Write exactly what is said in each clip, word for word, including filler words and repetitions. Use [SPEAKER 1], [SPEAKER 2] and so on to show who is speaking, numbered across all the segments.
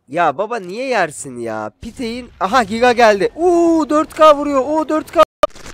[SPEAKER 1] Ya baba niye yersin ya? Piteğin... Aha giga geldi. Uuu dört K vuruyor. Oo dört K.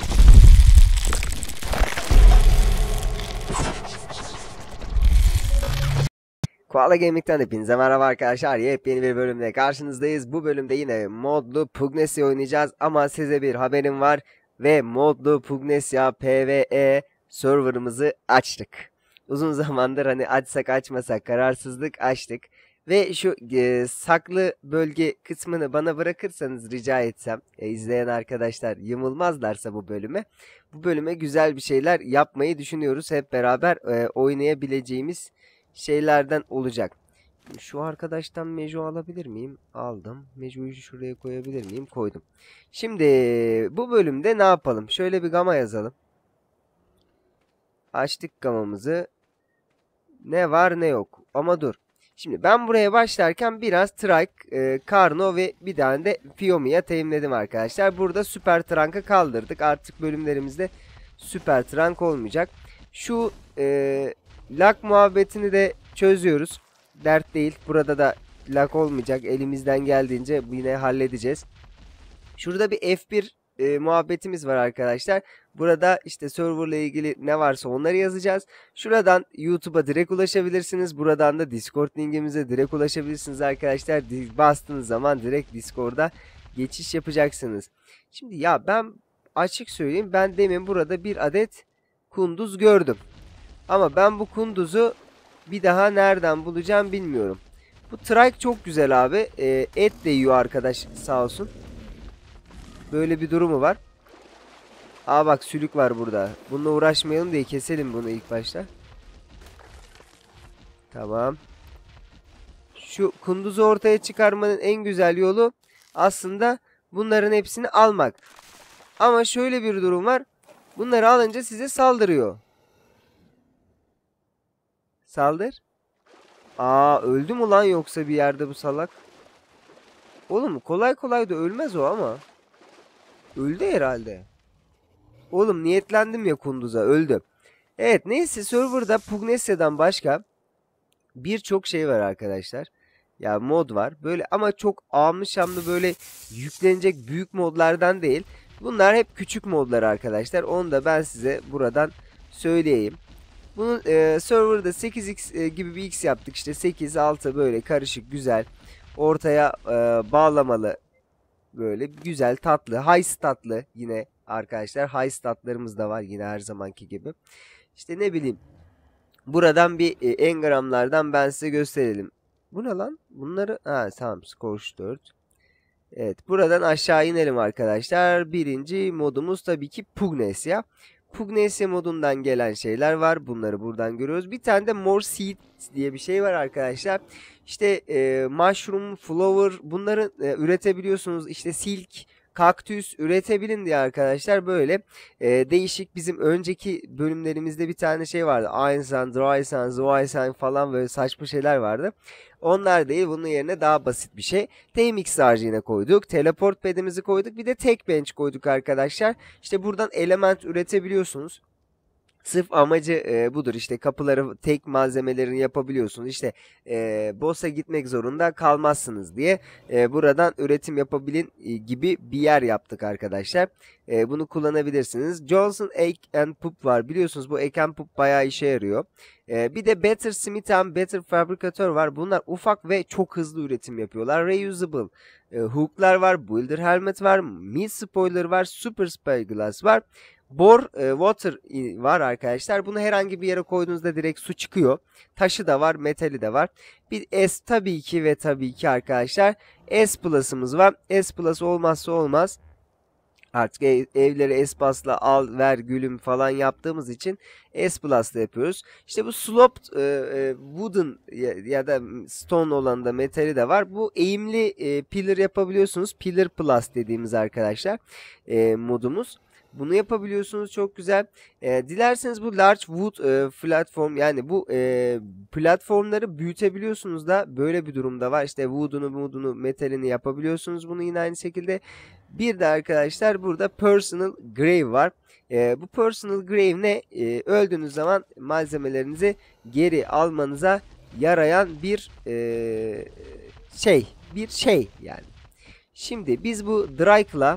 [SPEAKER 1] Koala Gaming'den hepinize merhaba arkadaşlar. Yepyeni bir bölümde karşınızdayız. Bu bölümde yine modlu Pugnesia oynayacağız. Ama size bir haberim var. Ve modlu Pugnesia PvE serverımızı açtık. Uzun zamandır hani açsak açmasak kararsızlık açtık. Ve şu e, saklı bölge kısmını bana bırakırsanız rica etsem. E, izleyen arkadaşlar yımılmazlarsa bu bölüme. Bu bölüme güzel bir şeyler yapmayı düşünüyoruz. Hep beraber e, oynayabileceğimiz şeylerden olacak. Şu arkadaştan Mejo alabilir miyim? Aldım. Mejo'yu şuraya koyabilir miyim? Koydum. Şimdi bu bölümde ne yapalım? Şöyle bir gama yazalım. Açtık gamamızı. Ne var ne yok. Ama dur. Şimdi ben buraya başlarken biraz Trike, e, Karno ve bir tane de Fiomi'ye teamledim arkadaşlar. Burada Süper Trunk'ı kaldırdık. Artık bölümlerimizde Süper Trunk olmayacak. Şu e, lag muhabbetini de çözüyoruz. Dert değil. Burada da lag olmayacak. Elimizden geldiğince yine halledeceğiz. Şurada bir F bir e, muhabbetimiz var arkadaşlar. Burada işte serverla ilgili ne varsa onları yazacağız. Şuradan YouTube'a direkt ulaşabilirsiniz. Buradan da Discord linkimize direkt ulaşabilirsiniz arkadaşlar. Bastığınız zaman direkt Discord'a geçiş yapacaksınız. Şimdi ya ben açık söyleyeyim. Ben demin burada bir adet kunduz gördüm. Ama ben bu kunduzu bir daha nereden bulacağım bilmiyorum. Bu trike çok güzel abi. E, et de yiyor arkadaş sağ olsun. Böyle bir durumu var. Aa bak sülük var burada. Bununla uğraşmayalım diye keselim bunu ilk başta. Tamam. Şu kunduzu ortaya çıkarmanın en güzel yolu aslında bunların hepsini almak. Ama şöyle bir durum var. Bunları alınca size saldırıyor. Saldır. Aa öldü mü lan yoksa bir yerde bu salak? Oğlum kolay kolay da ölmez o ama. Öldü herhalde. Oğlum niyetlendim ya kunduza öldü. Evet neyse serverda Pugnesia'dan başka birçok şey var arkadaşlar. Ya mod var. Böyle ama çok amlı şamlı böyle yüklenecek büyük modlardan değil. Bunlar hep küçük modlar arkadaşlar. Onu da ben size buradan söyleyeyim. Bunun e, serverda sekiz x e, gibi bir x yaptık. İşte sekiz altı böyle karışık güzel. Ortaya e, bağlamalı. Böyle güzel tatlı. High statlı yine arkadaşlar. High statlarımız da var yine her zamanki gibi. İşte ne bileyim. Buradan bir e, engramlardan ben size gösterelim. Bu ne lan? Bunları... Ha tamam. Scorch dört. Evet. Buradan aşağı inelim arkadaşlar. Birinci modumuz tabii ki Pugnesia. Pugnesia modundan gelen şeyler var. Bunları buradan görüyoruz. Bir tane de More Seed diye bir şey var arkadaşlar. İşte e, Mushroom, Flower bunları e, üretebiliyorsunuz. İşte Silk, kaktüs üretebilin diye arkadaşlar böyle e, değişik bizim önceki bölümlerimizde bir tane şey vardı. Einstein, Drysen, Zoysen falan böyle saçma şeyler vardı. Onlar değil bunun yerine daha basit bir şey. T M X harcına koyduk. Teleport pad'imizi koyduk. Bir de tek bench koyduk arkadaşlar. İşte buradan element üretebiliyorsunuz. Sırf amacı e, budur işte kapıları tek malzemelerini yapabiliyorsunuz işte e, boss'a gitmek zorunda kalmazsınız diye e, buradan üretim yapabilin e, gibi bir yer yaptık arkadaşlar. E, bunu kullanabilirsiniz. Johnson Egg and Poop var biliyorsunuz bu Egg and Poop bayağı işe yarıyor. E, bir de Better Smith and Better Fabricator var bunlar ufak ve çok hızlı üretim yapıyorlar. Reusable e, hooklar var, Builder Helmet var, Mid Spoiler var, Super Spyglass var. Bor e, water var arkadaşlar. Bunu herhangi bir yere koyduğunuzda direkt su çıkıyor. Taşı da var, metali de var. Bir S tabii ki ve tabii ki arkadaşlar S Plus'ımız var. S Plus olmazsa olmaz. Artık ev, evleri S Plus'la al ver gülüm falan yaptığımız için S Plus'la yapıyoruz. İşte bu sloped e, e, wooden ya, ya da stone olan da metali de var. Bu eğimli e, pillar yapabiliyorsunuz. Pillar Plus dediğimiz arkadaşlar e, modumuz. Bunu yapabiliyorsunuz çok güzel. E, dilerseniz bu large wood e, platform yani bu e, platformları büyütebiliyorsunuz da böyle bir durumda var. İşte wood'unu, wood'unu, metalini yapabiliyorsunuz. Bunu yine aynı şekilde. Bir de arkadaşlar burada personal grave var. E, bu personal grave ne? E, öldüğünüz zaman malzemelerinizi geri almanıza yarayan bir e, şey. bir şey yani. Şimdi biz bu Drike'la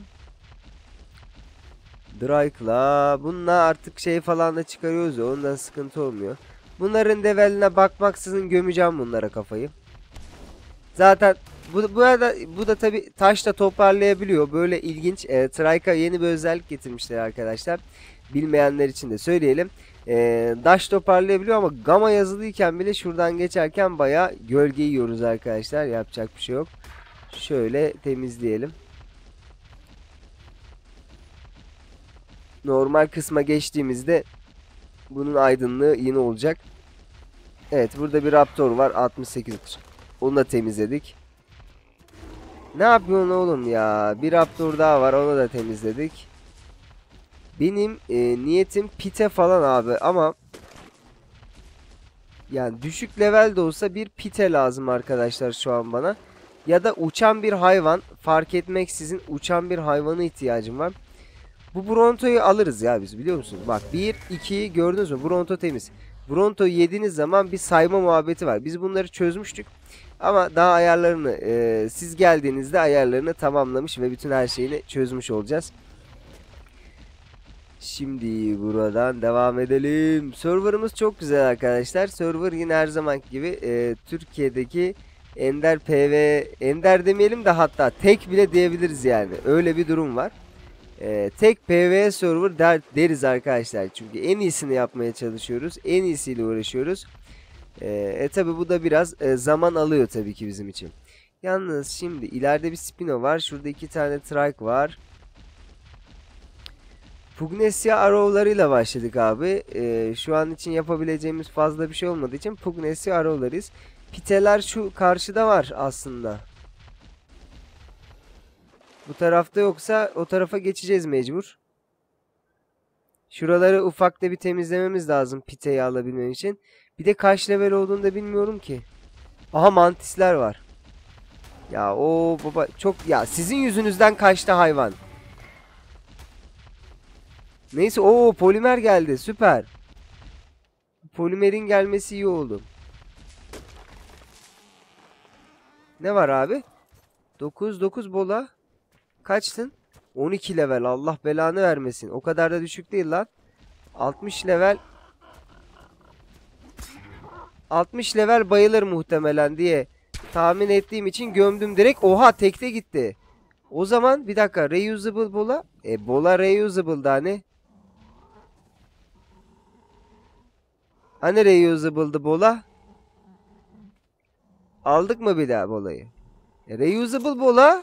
[SPEAKER 1] Drike'la bununla artık şey falan da çıkarıyoruz ya, ondan sıkıntı olmuyor. Bunların leveline bakmaksızın gömeceğim bunlara kafayı. Zaten bu, bu arada bu da tabi taşla toparlayabiliyor. Böyle ilginç. E, Trike'a yeni bir özellik getirmişler arkadaşlar. Bilmeyenler için de söyleyelim. E, taş toparlayabiliyor ama Gamma yazılıyken bile şuradan geçerken bayağı gölge yiyoruz arkadaşlar. Yapacak bir şey yok. Şöyle temizleyelim. Normal kısma geçtiğimizde bunun aydınlığı yine olacak. Evet, burada bir Raptor var. altmış sekiz. Onu da temizledik. Ne yapıyorsun oğlum ya? Bir Raptor daha var. Onu da temizledik. Benim e, niyetim pite falan abi ama yani düşük level de olsa bir pite lazım arkadaşlar şu an bana. Ya da uçan bir hayvan, fark etmeksizin uçan bir hayvana ihtiyacım var. Bu Bronto'yu alırız ya biz, biliyor musunuz? Bak bir, ikiyi gördünüz mü? Bronto temiz. Bronto'yu yediğiniz zaman bir sayma muhabbeti var. Biz bunları çözmüştük. Ama daha ayarlarını e, siz geldiğinizde ayarlarını tamamlamış ve bütün her şeyini çözmüş olacağız. Şimdi buradan devam edelim. Server'ımız çok güzel arkadaşlar. Server yine her zamanki gibi e, Türkiye'deki ender P V, ender demeyelim de hatta tek bile diyebiliriz yani. Öyle bir durum var. E, tek P V server der, deriz arkadaşlar. Çünkü en iyisini yapmaya çalışıyoruz. En iyisiyle uğraşıyoruz. E, e tabi bu da biraz e, zaman alıyor tabii ki bizim için. Yalnız şimdi ileride bir Spino var. Şurada iki tane Trike var. Pugnesia Arrow'larıyla başladık abi. Ee, şu an için yapabileceğimiz fazla bir şey olmadığı için Pugnesia Arrow'larıyız. Piteler şu karşıda var aslında. Bu tarafta yoksa o tarafa geçeceğiz mecbur. Şuraları ufakta bir temizlememiz lazım piteyi alabilmem için. Bir de kaç level olduğunu da bilmiyorum ki. Aha, mantisler var. Ya o baba çok, ya sizin yüzünüzden kaçtı hayvan. Neyse, o polimer geldi, süper. Polimerin gelmesi iyi oldu. Ne var abi? dokuz dokuz bola. Kaçtın? on iki level, Allah belanı vermesin. O kadar da düşük değil lan. altmış level. altmış level bayılır muhtemelen diye tahmin ettiğim için gömdüm direkt. Oha, tekte gitti. O zaman bir dakika, reusable bola. E bola reusable da ne? Hani reusable'dı bola? Aldık mı bir daha bolayı? E, reusable bola.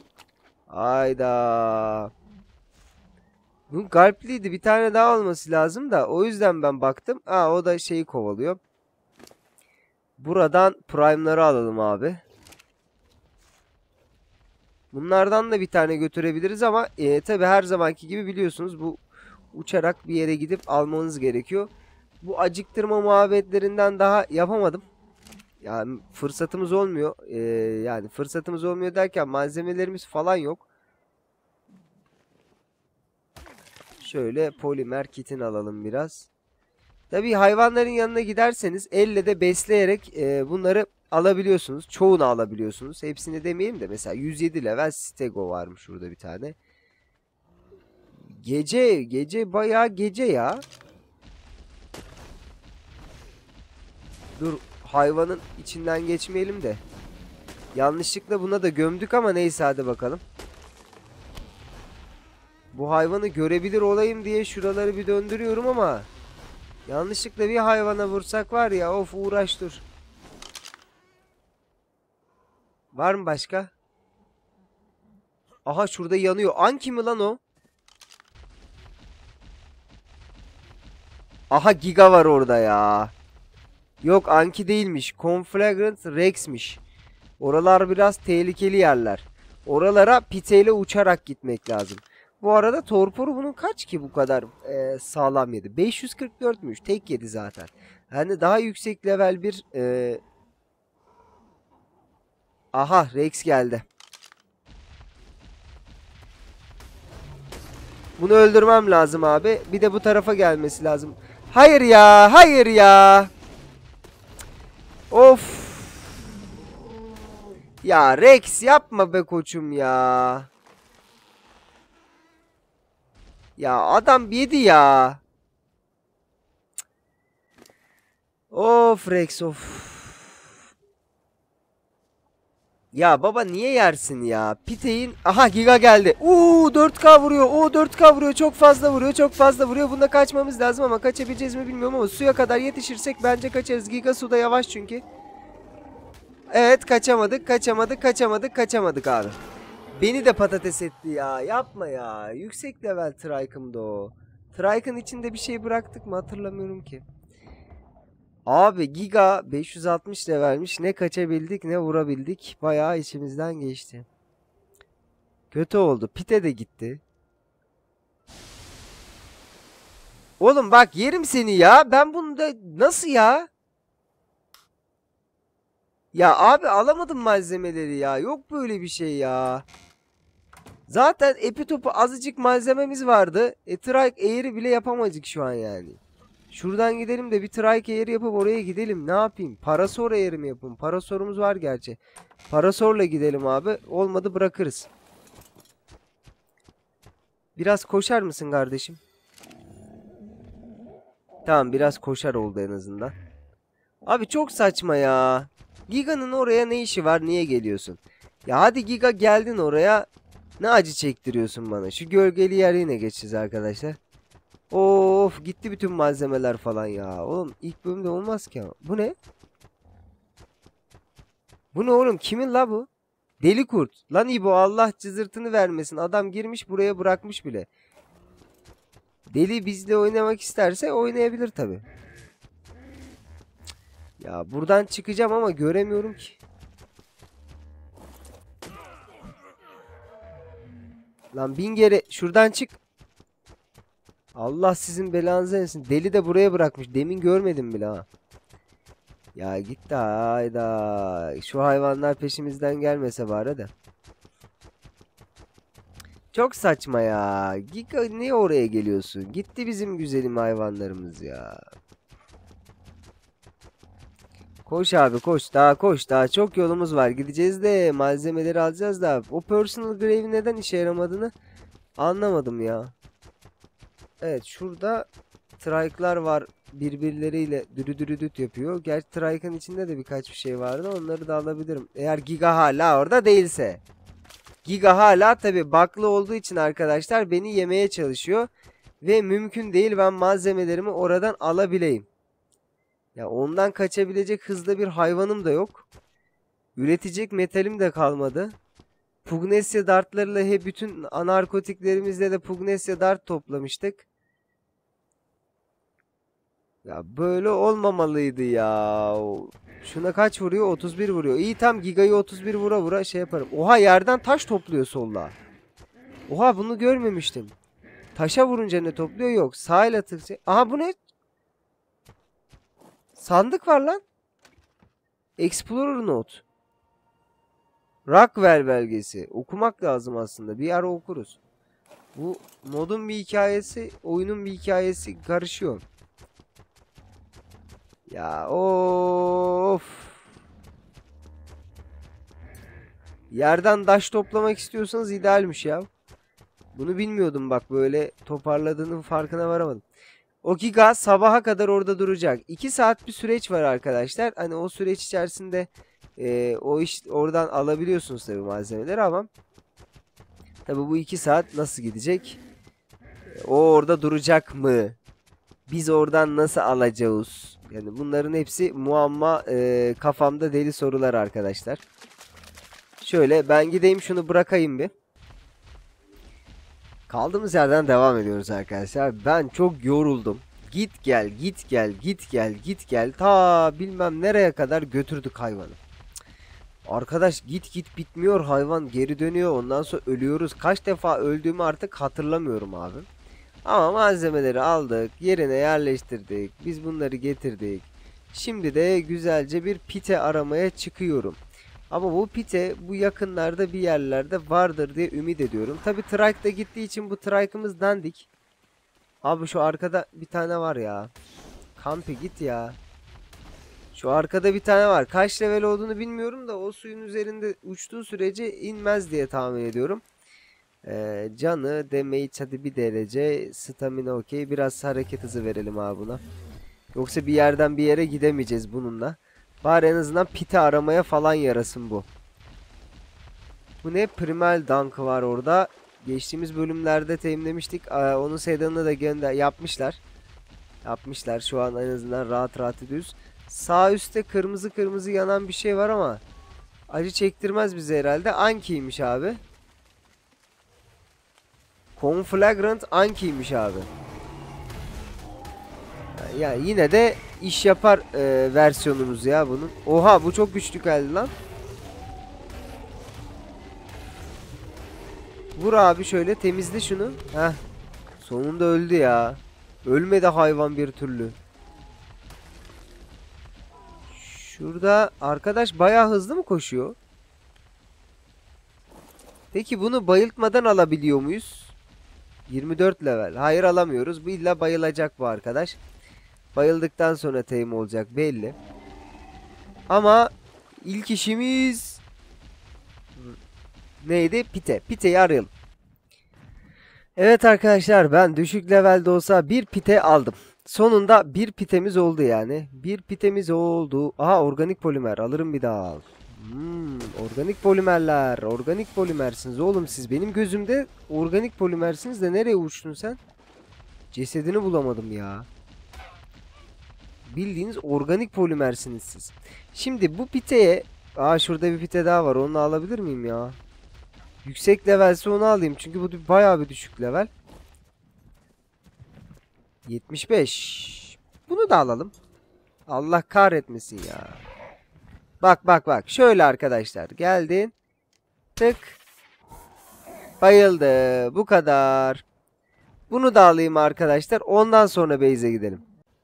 [SPEAKER 1] Ayda. Bu galpliydi. Bir tane daha olması lazım da. O yüzden ben baktım. Aa, o da şeyi kovalıyor. Buradan prime'ları alalım abi. Bunlardan da bir tane götürebiliriz ama e, tabi her zamanki gibi biliyorsunuz bu uçarak bir yere gidip almanız gerekiyor. Bu acıktırma muhabbetlerinden daha yapamadım. Yani fırsatımız olmuyor. Ee, yani fırsatımız olmuyor derken malzemelerimiz falan yok. Şöyle polimer kitini alalım biraz. Tabii hayvanların yanına giderseniz elle de besleyerek e, bunları alabiliyorsunuz. Çoğunu alabiliyorsunuz. Hepsini demeyeyim de mesela yüz yedi level stego varmış şurada bir tane. Gece, gece bayağı gece ya. Dur, hayvanın içinden geçmeyelim de. Yanlışlıkla buna da gömdük ama neyse, hadi bakalım. Bu hayvanı görebilir olayım diye şuraları bir döndürüyorum ama yanlışlıkla bir hayvana vursak var ya, of, uğraş dur. Var mı başka? Aha, şurada yanıyor. Anki mi lan o? Aha, Giga var orada ya. Yok, Anki değilmiş. Conflagrant Rex'miş. Oralar biraz tehlikeli yerler. Oralara piteyle uçarak gitmek lazım. Bu arada torporu bunun kaç ki bu kadar e, sağlam yedi? beş yüz kırk dörtmüş. Tek yedi zaten. Yani daha yüksek level bir... E... Aha, Rex geldi. Bunu öldürmem lazım abi. Bir de bu tarafa gelmesi lazım. Hayır ya, hayır ya. Of. Ya Rex yapma be koçum ya. Ya adam yedi ya. Of Rex of. Ya baba niye yersin ya? Pite'in aha Giga geldi. Uuu dört K vuruyor. Oo dört K vuruyor. Çok fazla vuruyor. Çok fazla vuruyor. Bunda kaçmamız lazım ama kaçabileceğiz mi bilmiyorum ama suya kadar yetişirsek bence kaçarız. Giga suda yavaş çünkü. Evet kaçamadık. Kaçamadık. Kaçamadık. Kaçamadık abi. Beni de patates etti ya. Yapma ya. Yüksek level Trike'ımdı o. Trike'ın içinde bir şey bıraktık mı hatırlamıyorum ki. Abi Giga beş yüz altmış levelmiş. Ne kaçabildik ne vurabildik. Bayağı içimizden geçti. Kötü oldu. Pite de gitti. Oğlum bak yerim seni ya. Ben bunu da nasıl ya? Ya abi alamadım malzemeleri ya. Yok böyle bir şey ya. Zaten epitopu azıcık malzememiz vardı. E trike eğri bile yapamadık şu an yani. Şuradan gidelim de bir trike eğri yapıp oraya gidelim. Ne yapayım? Parasor eğri mi yapayım? Parasorumuz var gerçi. Parasorla gidelim abi. Olmadı bırakırız. Biraz koşar mısın kardeşim? Tamam biraz koşar oldu en azından. Abi çok saçma ya. Giga'nın oraya ne işi var? Niye geliyorsun? Ya hadi Giga geldin oraya. Ne acı çektiriyorsun bana? Şu gölgeli yer yine geçeceğiz arkadaşlar. Of gitti bütün malzemeler falan ya. Oğlum ilk bölümde olmaz ki ama. Bu ne? Bu ne oğlum? Kimin la bu? Deli kurt. Lan İbo Allah cızırtını vermesin. Adam girmiş buraya bırakmış bile. Deli bizle oynamak isterse oynayabilir tabi. Ya buradan çıkacağım ama göremiyorum ki. Lan bin kere şuradan çık. Allah sizin belanızı versin. Deli de buraya bırakmış. Demin görmedim bile ha. Ya gitti hayda. Şu hayvanlar peşimizden gelmese bari de. Çok saçma ya. Giga niye oraya geliyorsun? Gitti bizim güzelim hayvanlarımız ya. Koş abi koş. Daha koş. Daha çok yolumuz var. Gideceğiz de malzemeleri alacağız da. O personal grave'in neden işe yaramadığını anlamadım ya. Evet şurada trike'lar var. Birbirleriyle dürüdürüdüt yapıyor. Gerçi trike'ın içinde de birkaç bir şey vardı. Onları da alabilirim. Eğer Giga hala orada değilse. Giga hala tabi baklı olduğu için arkadaşlar beni yemeye çalışıyor. Ve mümkün değil ben malzemelerimi oradan alabileyim. Ya ondan kaçabilecek hızda bir hayvanım da yok. Üretecek metalim de kalmadı. Pugnesya dartlarıyla hep bütün narkotiklerimizle de Pugnesya dart toplamıştık. Ya böyle olmamalıydı ya. Şuna kaç vuruyor? otuz bir vuruyor. İyi tam Giga'yı otuz bir vura vura şey yaparım. Oha yerden taş topluyor solla. Oha bunu görmemiştim. Taşa vurunca ne topluyor? Yok. Sağ ile tıkça. Aha bu ne? Sandık var lan. Explorer Note. Rockwell belgesi. Okumak lazım aslında. Bir ara okuruz. Bu modun bir hikayesi, oyunun bir hikayesi karışıyor. Ya of. Yerden taş toplamak istiyorsanız idealmiş ya. Bunu bilmiyordum bak böyle toparladığının farkına varamadım. O Giga sabaha kadar orada duracak. iki saat bir süreç var arkadaşlar. Hani o süreç içerisinde e, o iş oradan alabiliyorsunuz tabii malzemeleri ama tabii bu iki saat nasıl gidecek? O orada duracak mı? Biz oradan nasıl alacağız? Yani bunların hepsi muamma e, kafamda deli sorular arkadaşlar. Şöyle ben gideyim şunu bırakayım bir. Kaldığımız yerden devam ediyoruz arkadaşlar. Ben çok yoruldum. Git gel git gel git gel git gel ta bilmem nereye kadar götürdük hayvanı. Arkadaş git git bitmiyor hayvan geri dönüyor ondan sonra ölüyoruz. Kaç defa öldüğümü artık hatırlamıyorum abi. Ama malzemeleri aldık yerine yerleştirdik. Biz bunları getirdik. Şimdi de güzelce bir pite aramaya çıkıyorum. Ama bu pite bu yakınlarda bir yerlerde vardır diye ümit ediyorum. Tabi trike de gittiği için bu trike'ımız dandik. Abi şu arkada bir tane var ya. Kampi git ya. Şu arkada bir tane var. Kaç level olduğunu bilmiyorum da o suyun üzerinde uçtuğu sürece inmez diye tahmin ediyorum. Ee, canı, damage hadi bir derece. Stamina okey. Biraz hareket hızı verelim abi buna. Yoksa bir yerden bir yere gidemeyeceğiz bununla. Bari en azından piti aramaya falan yarasın bu. Bu ne? Primal Dunk var orada. Geçtiğimiz bölümlerde teyimlemiştik. Ee, onun sedanını da gönder yapmışlar. Yapmışlar. Şu an en azından rahat rahat ediyoruz. Sağ üstte kırmızı kırmızı yanan bir şey var ama acı çektirmez bize herhalde. Anki'ymiş abi. Conflagrant Anki'ymiş abi. Ya yani yine de iş yapar e, versiyonumuz ya bunun. Oha bu çok güçlü geldi lan. Vur abi şöyle temizle şunu. Heh. Sonunda öldü ya. Ölmedi hayvan bir türlü. Şurada arkadaş bayağı hızlı mı koşuyor? Peki bunu bayıltmadan alabiliyor muyuz? yirmi dört level. Hayır alamıyoruz. Bu illa bayılacak bu arkadaş. Bayıldıktan sonra tame olacak belli. Ama ilk işimiz neydi? Pite. Pite'yi arayalım. Evet arkadaşlar ben düşük levelde olsa bir pite aldım. Sonunda bir pitemiz oldu yani. Bir pitemiz oldu. Aha organik polimer alırım bir daha al. Hmm, organik polimerler. Organik polimersiniz oğlum siz. Benim gözümde organik polimersiniz de nereye uçtun sen? Cesedini bulamadım ya. Bildiğiniz organik polimersiniz siz. Şimdi bu piteye... Aa şurada bir pite daha var. Onu alabilir miyim ya? Yüksek levelse onu alayım. Çünkü bu bayağı bir düşük level. yetmiş beş. Bunu da alalım. Allah kahretmesin ya. Bak bak bak. Şöyle arkadaşlar. Geldin. Tık. Bayıldı. Bu kadar. Bunu da alayım arkadaşlar. Ondan sonra base'e gidelim.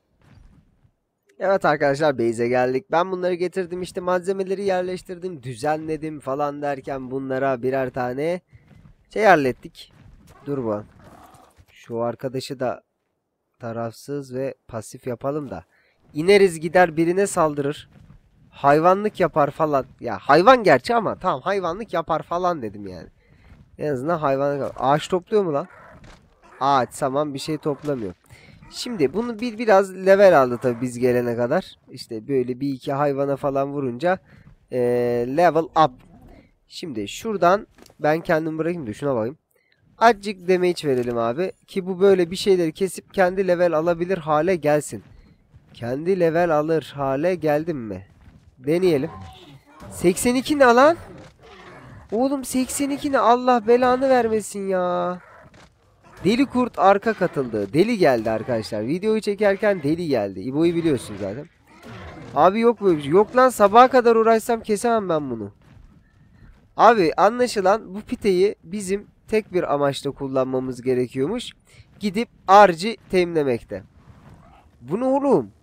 [SPEAKER 1] Evet arkadaşlar base'e geldik. Ben bunları getirdim işte malzemeleri yerleştirdim. Düzenledim falan derken bunlara birer tane şey hallettik. Dur bu. Şu arkadaşı da tarafsız ve pasif yapalım da. İneriz gider birine saldırır. Hayvanlık yapar falan. Ya hayvan gerçi ama tamam hayvanlık yapar falan dedim yani. En azından hayvanlık. Ağaç topluyor mu lan? Ağaç tamam bir şey toplamıyor. Şimdi bunu bir biraz level aldı tabii biz gelene kadar. İşte böyle bir iki hayvana falan vurunca ee, level up. Şimdi şuradan ben kendimi bırakayım da şuna bakayım. Azıcık damage verelim abi. Ki bu böyle bir şeyleri kesip kendi level alabilir hale gelsin. Kendi level alır hale geldim mi? Deneyelim. seksen iki ne lan? Oğlum seksen iki ne? Allah belanı vermesin ya. Deli kurt arka katıldı. Deli geldi arkadaşlar. Videoyu çekerken deli geldi. İbo'yu biliyorsun zaten. Abi yok böyle bir şey. Yok lan sabaha kadar uğraşsam kesemem ben bunu. Abi anlaşılan bu piteyi bizim tek bir amaçla kullanmamız gerekiyormuş. Gidip harcı temlemekte. Bu ne oğlum?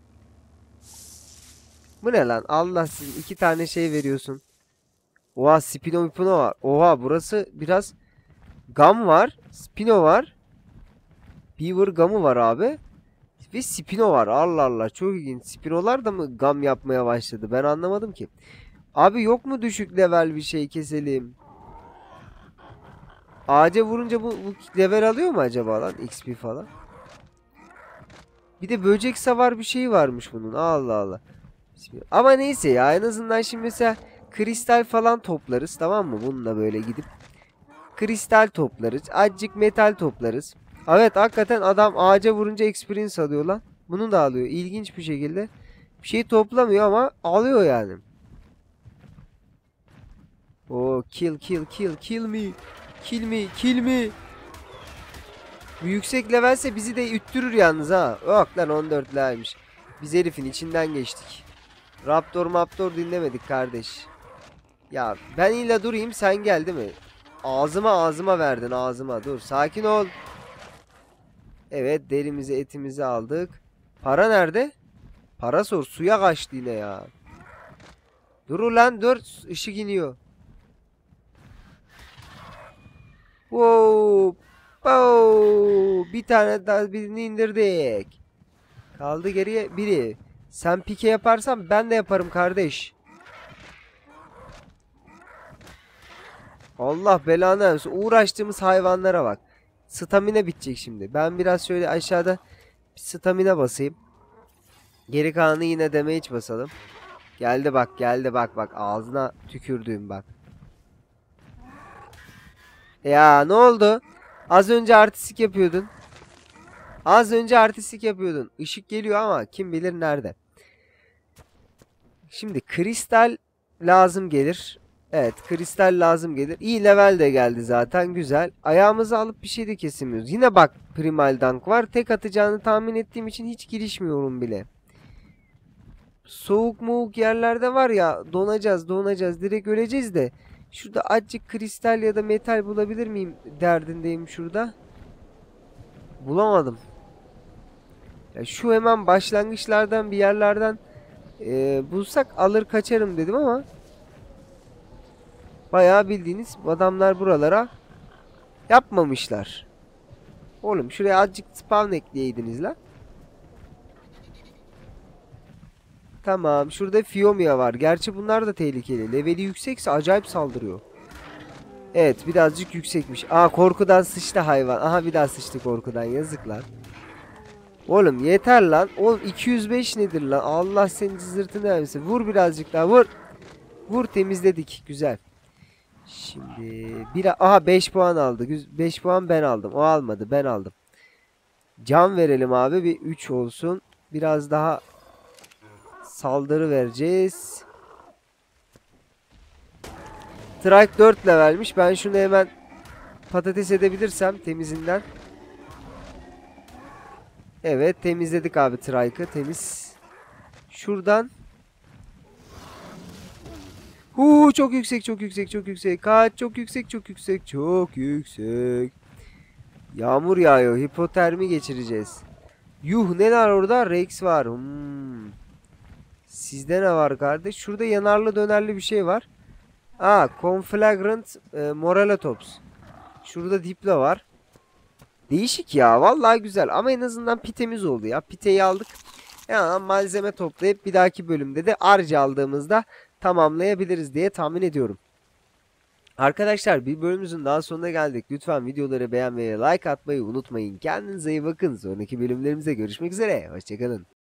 [SPEAKER 1] Bu ne lan? Allah sizin iki tane şey veriyorsun. Oha Spino Mipino var. Oha burası biraz gam var. Spino var. Beaver gamı var abi. Ve Spino var. Allah Allah çok ilginç. Spinolar da mı gam yapmaya başladı? Ben anlamadım ki. Abi yok mu düşük level bir şey keselim? Ağaca vurunca bu, bu level alıyor mu acaba lan? X P falan. Bir de böcek savar bir şey varmış bunun. Allah Allah. Ama neyse ya en azından şimdi mesela kristal falan toplarız tamam mı? Bununla böyle gidip kristal toplarız. Azıcık metal toplarız. Evet hakikaten adam ağaca vurunca experience alıyor lan. Bunu da alıyor. İlginç bir şekilde. Bir şey toplamıyor ama alıyor yani. Oo kill kill kill kill me. Kill me kill me. Bu yüksek levelse bizi de üttürür yalnız ha. Yok lan on dört levels. Biz herifin içinden geçtik. Raptor Raptor dinlemedik kardeş. Ya ben illa durayım sen gel değil mi? Ağzıma ağzıma verdin ağzıma. Dur sakin ol. Evet derimizi etimizi aldık. Para nerede? Para sor suya kaçtı yine ya. Dur ulan dur ışık iniyor. Wow. Wow. Bir tane daha birini indirdik. Kaldı geriye biri. Sen pike yaparsan ben de yaparım kardeş. Allah belanı versin. Uğraştığımız hayvanlara bak. Stamina bitecek şimdi. Ben biraz şöyle aşağıda bir stamina basayım. Geri kalanı yine damage basalım. Geldi bak, geldi bak bak. Ağzına tükürdüğüm bak. Ya ne oldu? Az önce artistik yapıyordun. Az önce artistik yapıyordun. Işık geliyor ama kim bilir nerede. Şimdi kristal lazım gelir. Evet, kristal lazım gelir. İyi level de geldi zaten, güzel. Ayağımızı alıp bir şey de kesemiyoruz. Yine bak primal dank var. Tek atacağını tahmin ettiğim için hiç girişmiyorum bile. Soğuk moğuk yerlerde var ya, donacağız donacağız direkt öleceğiz de. Şurada azıcık kristal ya da metal bulabilir miyim derdindeyim şurada. Bulamadım. Ya şu hemen başlangıçlardan bir yerlerden e, bulsak alır kaçarım dedim ama bayağı bildiğiniz adamlar buralara yapmamışlar. Oğlum şuraya azıcık spawn ekleyeydiniz lan. Tamam, şurada Fiomia var. Gerçi bunlar da tehlikeli. Leveli yüksekse acayip saldırıyor. Evet, birazcık yüksekmiş. Aa, korkudan sıçtı hayvan. Aha, bir daha sıçtı korkudan, yazıklar. Oğlum yeter lan. Oğlum iki yüz beş nedir lan? Allah senin cızırtını vermesin. Vur birazcık daha, vur. Vur, temizledik. Güzel. Şimdi bir aha beş puan aldı. beş puan ben aldım. O almadı, ben aldım. Can verelim abi, bir üç olsun. Biraz daha saldırı vereceğiz. Trike dört levelmiş. Ben şunu hemen patates edebilirsem temizinden. Evet, temizledik abi Trike'ı. Temiz. Şuradan. Huu, çok yüksek çok yüksek çok yüksek. Kaç, çok yüksek çok yüksek çok yüksek. Yağmur yağıyor. Hipotermi geçireceğiz. Yuh, ne var orada? Rex var. Hmm. Sizde ne var kardeş? Şurada yanarlı dönerli bir şey var. Aa, Conflagrant e, Moralotops. Şurada Diplo var. Değişik ya. Vallahi güzel. Ama en azından pitemiz oldu ya. Piteyi aldık. Yani malzeme toplayıp bir dahaki bölümde de arca aldığımızda tamamlayabiliriz diye tahmin ediyorum. Arkadaşlar, bir bölümümüzün daha sonuna geldik. Lütfen videoları beğenmeyi, like atmayı unutmayın. Kendinize iyi bakın. Sonraki bölümlerimize görüşmek üzere. Hoşçakalın.